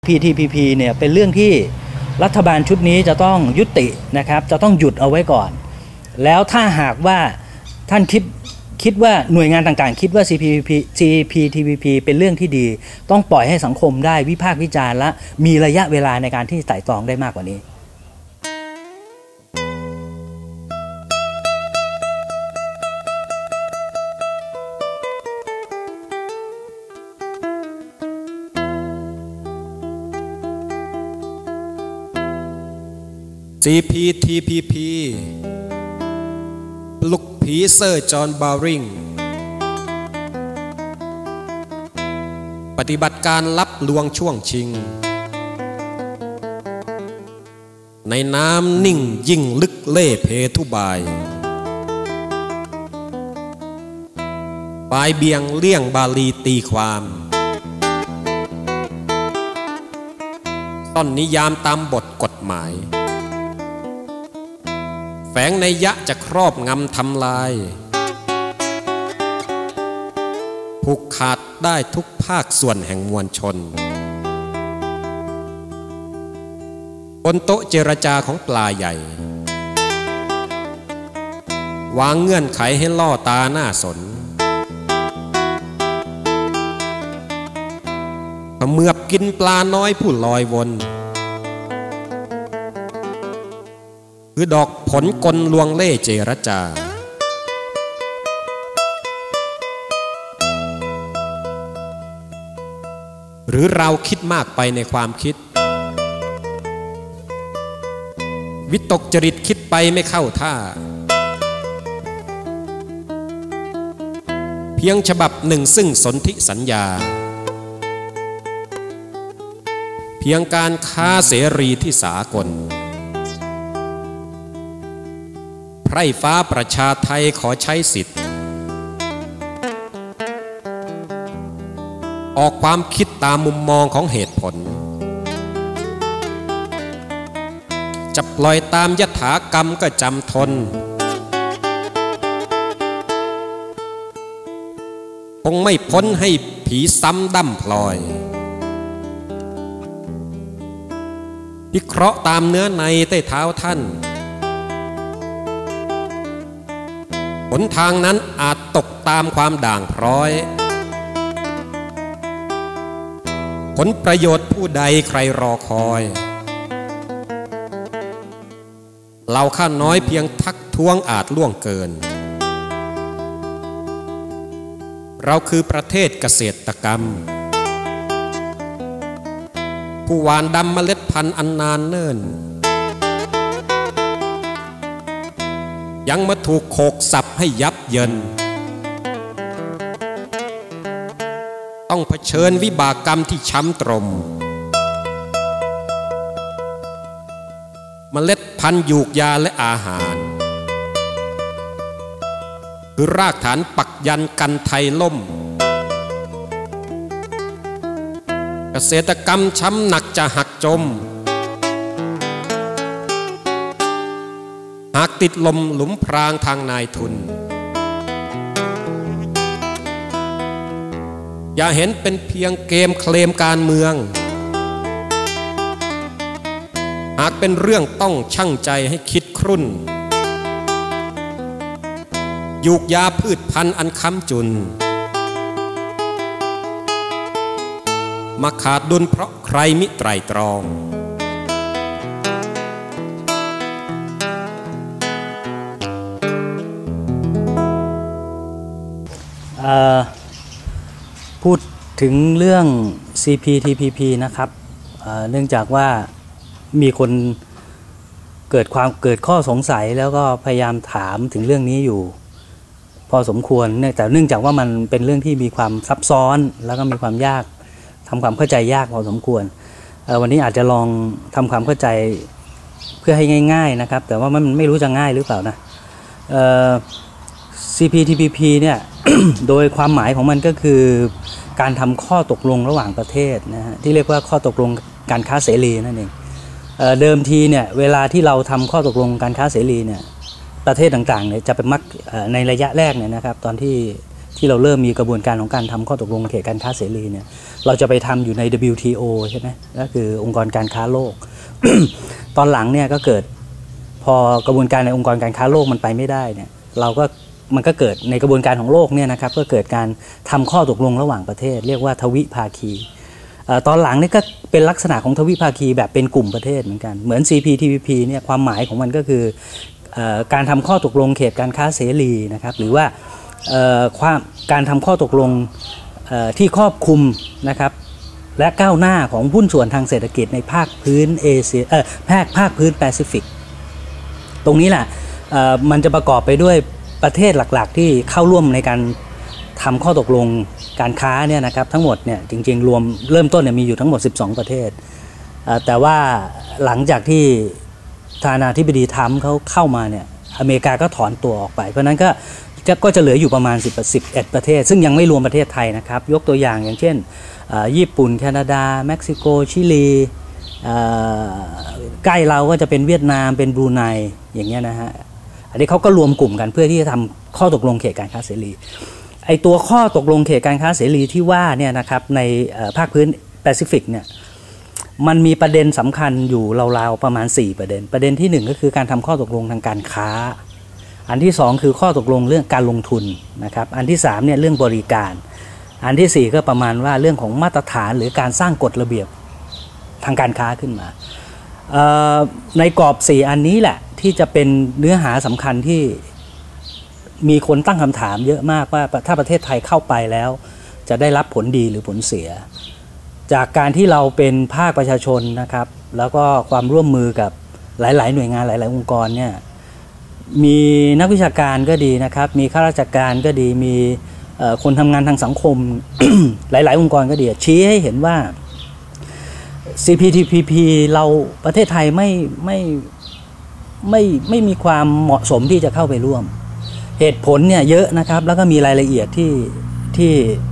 PTPP เนี่ยเป็นเรื่องที่รัฐบาลชุดนี้จะต้องยุตินะครับจะต้องหยุดเอาไว้ก่อนแล้วถ้าหากว่าท่านคิดว่าหน่วยงานต่างๆคิดว่า CPTPP เป็นเรื่องที่ดีต้องปล่อยให้สังคมได้วิพากษ์วิจารณ์และมีระยะเวลาในการที่ไต่ตรองได้มากกว่านี้ CPTPP ปลุกผีเซอร์จอห์นบาวริงปฏิบัติการลับลวงช่วงชิงในน้ำนิ่งยิ่งลึกเล่เพทุบายปลายเบียงเลี่ยงบาลีตีความต้นนิยามตามบทกฎหมายแฝงในยะจะครอบงำทำลายผูกขาดได้ทุกภาคส่วนแห่งมวลชนบนโต๊ะเจรจาของปลาใหญ่วางเงื่อนไขให้ล่อตาหน้าสนเขมือบกินปลาน้อยผู้ลอยวนคือดอกผลกลลวงเล่เจรจาหรือเราคิดมากไปในความคิดวิตกจริตคิดไปไม่เข้าท่าเพียงฉบับหนึ่งซึ่งสนธิสัญญาเพียงการค้าเสรีที่สากลไพร่ฟ้าประชาไทยขอใช้สิทธิ์ออกความคิดตามมุมมองของเหตุผลจะปล่อยตามยถากรรมก็จำทนคงไม่พ้นให้ผีซ้ำดั้มพลอยวิเคราะห์ตามเนื้อในใต้เท้าท่านหนทางนั้นอาจตกตามความด่างพร้อยผลประโยชน์ผู้ใดใครรอคอยเราข้าน้อยเพียงทักท้วงอาจล่วงเกินเราคือประเทศเกษตรกรรมผู้หว่านดำเมล็ดพันธุ์อันนานเนิ่นยังมาถูกโขกสับให้ยับเยินต้องเผชิญวิบากกรรมที่ช้ำตรมเมล็ดพันธุ์ยูกยาและอาหารคือรากฐานปักยันกันไทยล่มเกษตรกรรมช้ำหนักจะหักจมหากติดลมหลุมพรางทางนายทุนอย่าเห็นเป็นเพียงเกมเคลมการเมืองหากเป็นเรื่องต้องชั่งใจให้คิดครุ่นยูกยาพืชพันธุ์อันค้ำจุนมาขาดดุลเพราะใครมิไตร่ตรองพูดถึงเรื่อง CPTPP นะครับเนื่องจากว่ามีคนเกิดข้อสงสัยแล้วก็พยายามถามถึงเรื่องนี้อยู่พอสมควรเนื่องจากว่ามันเป็นเรื่องที่มีความซับซ้อนแล้วก็มีความยากทำความเข้าใจยากพอสมควรวันนี้อาจจะลองทำความเข้าใจเพื่อให้ง่ายๆนะครับแต่ว่ามันไม่รู้จะง่ายหรือเปล่านะCPTPP เนี่ย โดยความหมายของมันก็คือการทำข้อตกลงระหว่างประเทศนะฮะที่เรียกว่าข้อตกลงการค้าเสรีนั่นเองเดิมทีเนี่ยเวลาที่เราทำข้อตกลงการค้าเสรีเนี่ยประเทศต่างๆเนี่ยจะเป็นมักในระยะแรกเนี่ยนะครับตอนที่ที่เราเริ่มมีกระบวนการของการทำข้อตกลงเขตการค้าเสรีเนี่ยเราจะไปทำอยู่ใน WTO ใช่ไหมก็คือองค์กรการค้าโลก ตอนหลังเนี่ยก็เกิดพอกระบวนการในองค์กรการค้าโลกมันไปไม่ได้เนี่ยมันก็เกิดในกระบวนการของโลกเนี่ยนะครับก็เกิดการทำข้อตกลงระหว่างประเทศเรียกว่าทวิภาคีตอนหลังนี่ก็เป็นลักษณะของทวิภาคีแบบเป็นกลุ่มประเทศเหมือนกันเหมือน CPTPP เนี่ยความหมายของมันก็คือการทำข้อตกลงเขตการค้าเสรีนะครับหรือว่าการทำข้อตกลงที่ครอบคลุมนะครับและก้าวหน้าของหุ้นส่วนทางเศรษฐกิจในภาคพื้นเอเชียภาคพื้นแปซิฟิกตรงนี้แหละมันจะประกอบไปด้วยประเทศหลักๆที่เข้าร่วมในการทำข้อตกลงการค้าเนี่ยนะครับทั้งหมดเนี่ยจริงๆรวมเริ่มต้นเนี่ยมีอยู่ทั้งหมด12ประเทศแต่ว่าหลังจากที่ประธานาธิบดีทรัมป์เขาเข้ามาเนี่ยอเมริกาก็ถอนตัวออกไปเพราะนั้นก็จะเหลืออยู่ประมาณ11ประเทศซึ่งยังไม่รวมประเทศไทยนะครับยกตัวอย่างเช่นญี่ปุ่นแคนาดาเม็กซิโกชิลีใกล้เราก็จะเป็นเวียดนามเป็นบรูไนอย่างเงี้ยนะฮะอันนี้เขาก็รวมกลุ่มกันเพื่อที่จะทำข้อตกลงเขตการค้าเสรีไอตัวข้อตกลงเขตการค้าเสรีที่ว่าเนี่ยนะครับในภาคพื้นแปซิฟิกเนี่ยมันมีประเด็นสำคัญอยู่ราวๆประมาณ4ประเด็นที่1ก็คือการทำข้อตกลงทางการค้าอันที่2คือข้อตกลงเรื่องการลงทุนนะครับอันที่3เนี่ยเรื่องบริการอันที่4ก็ประมาณว่าเรื่องของมาตรฐานหรือการสร้างกฎระเบียบทางการค้าขึ้นมาในกรอบ4อันนี้แหละที่จะเป็นเนื้อหาสำคัญที่มีคนตั้งคำถามเยอะมากว่าถ้าประเทศไทยเข้าไปแล้วจะได้รับผลดีหรือผลเสียจากการที่เราเป็นภาคประชาชนนะครับแล้วก็ความร่วมมือกับหลายๆหน่วยงานหลายๆองค์กรเนี่ยมีนักวิชาการก็ดีนะครับมีข้าราชการก็ดีมีคนทำงานทางสังคม หลายๆองค์กรก็ดีชี้ให้เห็นว่า CPTPP เราประเทศไทยไม่มีความเหมาะสมที่จะเข้าไปร่วมเหตุผลเนี่ยเยอะนะครับแล้วก็มีรายละเอียดที่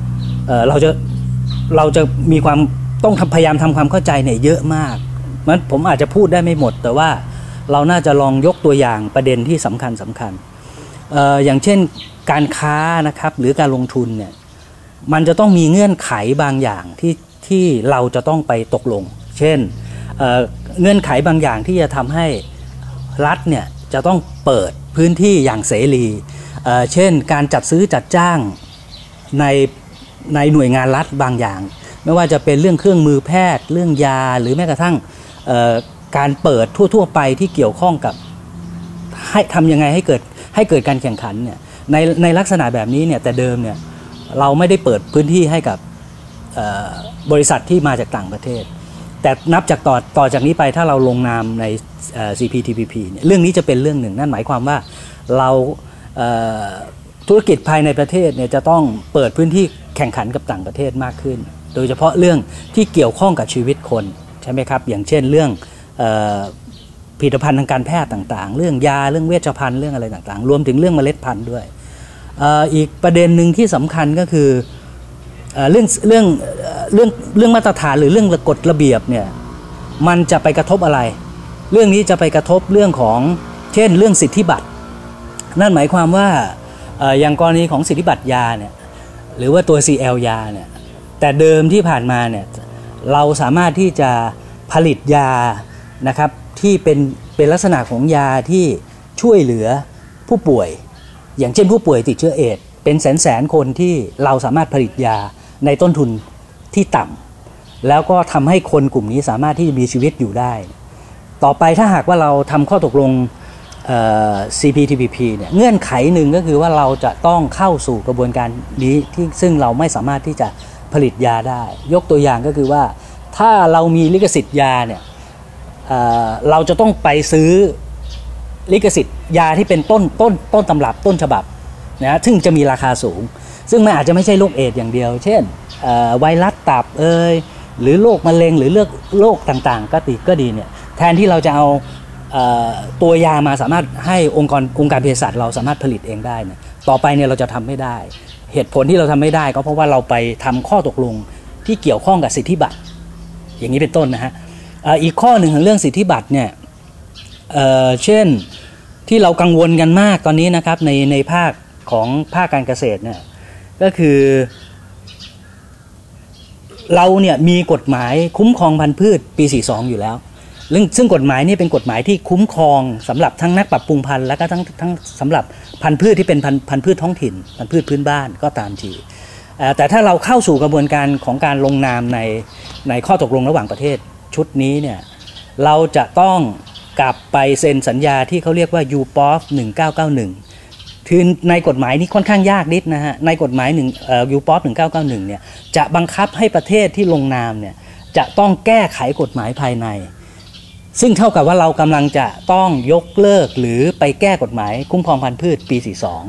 เราจะมีความต้องพยายามทำความเข้าใจเนี่ยเยอะมากมันผมอาจจะพูดได้ไม่หมดแต่ว่าเราน่าจะลองยกตัวอย่างประเด็นที่สำคัญอย่างเช่นการค้านะครับหรือการลงทุนเนี่ยมันจะต้องมีเงื่อนไขบางอย่างที่เราจะต้องไปตกลงเช่นเงื่อนไขบางอย่างที่จะทำให้รัฐเนี่ยจะต้องเปิดพื้นที่อย่างเสรีเช่นการจัดซื้อจัดจ้างในหน่วยงานรัฐบางอย่างไม่ว่าจะเป็นเรื่องเครื่องมือแพทย์เรื่องยาหรือแม้กระทั่งการเปิดทั่วไปที่เกี่ยวข้องกับให้ทำยังไงให้เกิดการแข่งขันเนี่ยในลักษณะแบบนี้เนี่ยแต่เดิมเนี่ยเราไม่ได้เปิดพื้นที่ให้กับบริษัทที่มาจากต่างประเทศแต่นับจากต่อจากนี้ไปถ้าเราลงนามในCPTPP เนี่ยเรื่องนี้จะเป็นเรื่องหนึ่งนั่นหมายความว่าเราธุรกิจภายในประเทศเนี่ยจะต้องเปิดพื้นที่แข่งขันกับต่างประเทศมากขึ้นโดยเฉพาะเรื่องที่เกี่ยวข้องกับชีวิตคนใช่ไหมครับอย่างเช่นเรื่องผลิตภัณฑ์ทางการแพทย์ต่างๆเรื่องยาเรื่องเวชภัณฑ์เรื่องอะไรต่างๆรวมถึงเรื่องเมล็ดพันธุ์ด้วยอีกประเด็นหนึ่งที่สำคัญก็คือเรื่องมาตรฐานหรือเรื่องกฎระเบียบเนี่ยมันจะไปกระทบอะไรเรื่องนี้จะไปกระทบเรื่องของเช่นเรื่องสิทธิบัตรนั่นหมายความว่าอย่างกรณีของสิทธิบัตรยาเนี่ยหรือว่าตัว CL ยาเนี่ยแต่เดิมที่ผ่านมาเนี่ยเราสามารถที่จะผลิตยานะครับที่เป็นลักษณะของยาที่ช่วยเหลือผู้ป่วยอย่างเช่นผู้ป่วยติดเชื้อเอดส์เป็นแสนคนที่เราสามารถผลิตยาในต้นทุนที่ต่ำแล้วก็ทำให้คนกลุ่มนี้สามารถที่จะมีชีวิตอยู่ได้ต่อไปถ้าหากว่าเราทำข้อตกลงCPTPP เนี่ยเงื่อนไขหนึ่งก็คือว่าเราจะต้องเข้าสู่กระบวนการนี้ที่ซึ่งเราไม่สามารถที่จะผลิตยาได้ยกตัวอย่างก็คือว่าถ้าเรามีลิขสิทธิ์ยาเนี่ยเราจะต้องไปซื้อลิขสิทธิ์ยาที่เป็นต้นตำรับต้นฉบับนะซึ่งจะมีราคาสูงซึ่งมันอาจจะไม่ใช่โรคเอดส์อย่างเดียวเช่นไวรัสตับหรือโรคมะเร็งหรือโรคต่างๆก็ดีเนี่ยแทนที่เราจะเอาตัวยามาสามารถให้องค์การเภสัชเราสามารถผลิตเองได้เนี่ยต่อไปเนี่ยเราจะทำไม่ได้เหตุผลที่เราทำไม่ได้ก็เพราะว่าเราไปทำข้อตกลงที่เกี่ยวข้องกับสิทธิบัตรอย่างนี้เป็นต้นนะฮะอีกข้อหนึ่งของเรื่องสิทธิบัตรเนี่ยเช่นที่เรากังวลกันมากตอนนี้นะครับในภาคของภาคการเกษตรเนี่ยก็คือเราเนี่ยมีกฎหมายคุ้มครองพันธุ์พืชปี42อยู่แล้วซึ่งกฎหมายนี่เป็นกฎหมายที่คุ้มครองสำหรับทั้งนักปรับปรุงพันธุ์และก็ทั้งสำหรับพันธุ์พืชที่เป็นพันธุ์พืชท้องถิ่นพันธุ์พืชพื้นบ้านก็ตามทีแต่ถ้าเราเข้าสู่กระบวนการของการลงนามในข้อตกลงระหว่างประเทศชุดนี้เนี่ยเราจะต้องกลับไปเซ็นสัญญาที่เขาเรียกว่า UPOF 1991คือในกฎหมายนี้ค่อนข้างยากนิดนะฮะในกฎหมายUPOF 1991เนี่ยจะบังคับให้ประเทศที่ลงนามเนี่ยจะต้องแก้ไขกฎหมายภายในซึ่งเท่ากับว่าเรากำลังจะต้องยกเลิกหรือไปแก้กฎหมายคุ้มครองพันธุ์พืชปี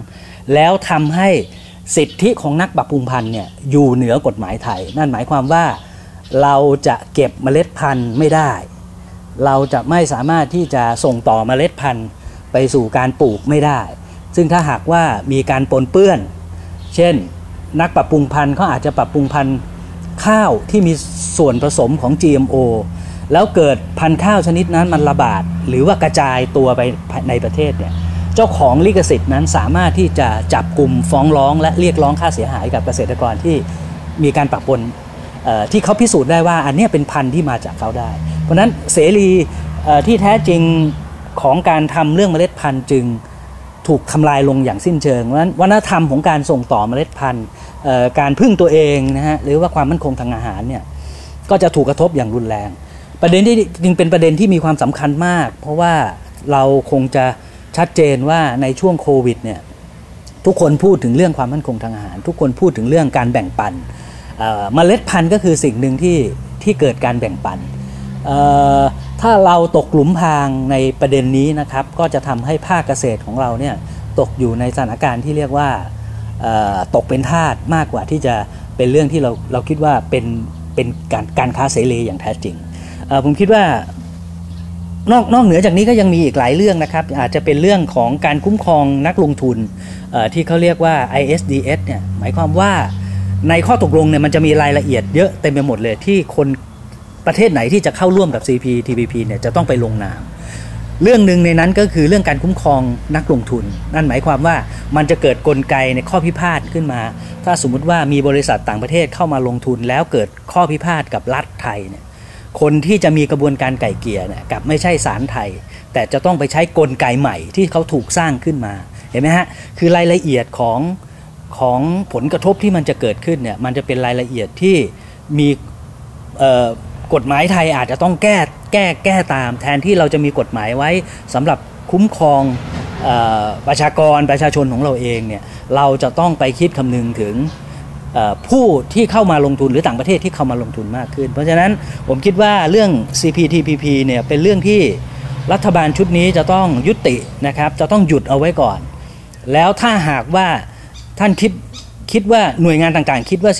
42แล้วทำให้สิทธิของนักปรับปรุงพันธุ์เนี่ยอยู่เหนือกฎหมายไทยนั่นหมายความว่าเราจะเก็บเมล็ดพันธุ์ไม่ได้เราจะไม่สามารถที่จะส่งต่อเมล็ดพันธุ์ไปสู่การปลูกไม่ได้ซึ่งถ้าหากว่ามีการปนเปื้อนเช่นนักปรับปรุงพันธุ์เขาอาจจะปรับปรุงพันธุ์ข้าวที่มีส่วนผสมของ GMO แล้วเกิดพันธุ์ข้าวชนิดนั้นมันระบาดหรือว่ากระจายตัวไปในประเทศเนี่ยเจ้าของลิขสิทธิ์นั้นสามารถที่จะจับกลุ่มฟ้องร้องและเรียกร้องค่าเสียหายกับเกษตรกรที่มีการปะปนที่เขาพิสูจน์ได้ว่าอันนี้เป็นพันธุ์ที่มาจากเขาได้เพราะนั้นเสรีที่แท้จริงของการทำเรื่องเมล็ดพันธุ์จึงถูกทำลายลงอย่างสิ้นเชิงเพราะฉะนั้นวัฒนธรรมของการส่งต่อเมล็ดพันธุ์การพึ่งตัวเองนะฮะหรือว่าความมั่นคงทางอาหารเนี่ยก็จะถูกกระทบอย่างรุนแรงประเด็นที่จึงเป็นประเด็นที่มีความสำคัญมากเพราะว่าเราคงจะชัดเจนว่าในช่วงโควิดเนี่ยทุกคนพูดถึงเรื่องความมั่นคงทางอาหารทุกคนพูดถึงเรื่องการแบ่งปันเมล็ดพันธุ์ก็คือสิ่งหนึ่งที่เกิดการแบ่งปันถ้าเราตกหลุมพรางในประเด็นนี้นะครับก็จะทำให้ภาคเกษตรของเราเนี่ยตกอยู่ในสถานการณ์ที่เรียกว่าตกเป็นทาสมากกว่าที่จะเป็นเรื่องที่เราคิดว่าเป็นการค้าเสรีอย่างแท้จริงผมคิดว่านอกเหนือจากนี้ก็ยังมีอีกหลายเรื่องนะครับอาจจะเป็นเรื่องของการคุ้มครองนักลงทุนที่เขาเรียกว่า ISDS เนี่ยหมายความว่าในข้อตกลงเนี่ยมันจะมีรายละเอียดเยอะเต็มไปหมดเลยที่คนประเทศไหนที่จะเข้าร่วมกับ CPTPP เนี่ยจะต้องไปลงนามเรื่องหนึ่งในนั้นก็คือเรื่องการคุ้มครองนักลงทุนนั่นหมายความว่ามันจะเกิดกลไกในข้อพิพาทขึ้นมาถ้าสมมุติว่ามีบริษัทต่างประเทศเข้ามาลงทุนแล้วเกิดข้อพิพาทกับรัฐไทยเนี่ยคนที่จะมีกระบวนการไก่เกลี่ยเนี่ยกับไม่ใช่ศาลไทยแต่จะต้องไปใช้กลไกใหม่ที่เขาถูกสร้างขึ้นมาเห็นไหมฮะคือรายละเอียดของผลกระทบที่มันจะเกิดขึ้นเนี่ยมันจะเป็นรายละเอียดที่มีกฎหมายไทยอาจจะต้องแก้ตามแทนที่เราจะมีกฎหมายไว้สำหรับคุ้มครองประชาชนของเราเองเนี่ยเราจะต้องไปคิดคำนึงถึงผู้ที่เข้ามาลงทุนหรือต่างประเทศที่เข้ามาลงทุนมากขึ้นเพราะฉะนั้นผมคิดว่าเรื่อง CPTPP เนี่ยเป็นเรื่องที่รัฐบาลชุดนี้จะต้องยุตินะครับจะต้องหยุดเอาไว้ก่อนแล้วถ้าหากว่าท่านคิดว่าหน่วยงานต่างๆคิดว่า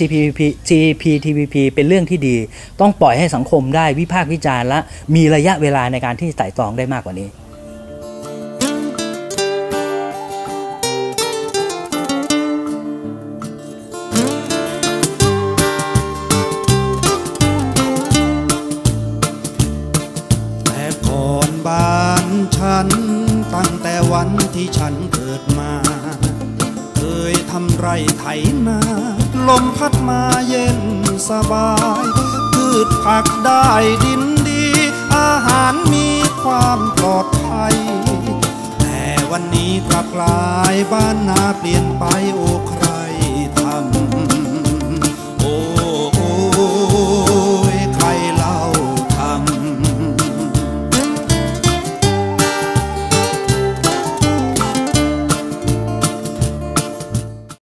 CPTPP เป็นเรื่องที่ดีต้องปล่อยให้สังคมได้วิพากษ์วิจารณ์และมีระยะเวลาในการที่ไต่ตรองได้มากกว่านี้แต่ก่อนบ้านฉันตั้งแต่วันที่ฉันเกิดมาเคยทำไรไถนาลมพัดมาเย็นสบายพืชผักได้ดินดีอาหารมีความปลอดภัยแต่วันนี้กลับกลายบ้านนาเปลี่ยนไปโอ้